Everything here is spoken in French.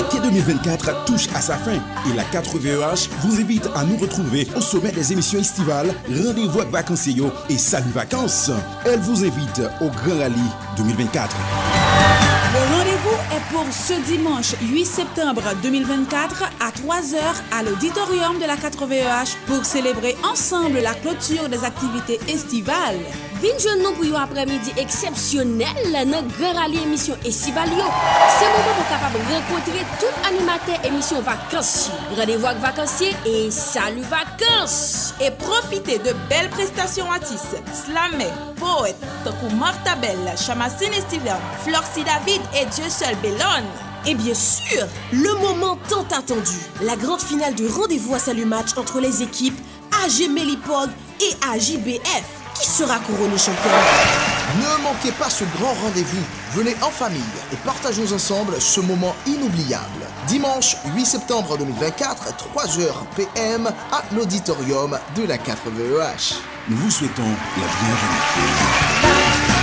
L'été 2024 touche à sa fin et la 4VEH vous invite à nous retrouver au sommet des émissions estivales Rendez-vous avec Vacanciers et Salut Vacances. Elle vous invite au Grand Rallye 2024. Le rendez-vous est pour ce dimanche 8 septembre 2024 à 3h à l'auditorium de la 4VEH pour célébrer ensemble la clôture des activités estivales. Vin jeune nous pour un après-midi exceptionnel dans Grand Rallye émission estivale. C'est le moment pour capable rencontrer tout animateur émission vacanciers. Rendez-vous avec Vacanciers et Salut Vacances. Et profitez de belles prestations artistes, slammer, poètes, comme Martha Bell, Chamassine Steven, Florcy David et Dieu seul Bellone. Et bien sûr, le moment tant attendu, la grande finale du rendez-vous à Salut Match entre les équipes AG Melipog et AJBF. Qui sera couronné champion? Ne manquez pas ce grand rendez-vous. Venez en famille et partageons ensemble ce moment inoubliable. Dimanche 8 septembre 2024, 3h PM à l'auditorium de la 4VEH. Nous vous souhaitons la bienvenue.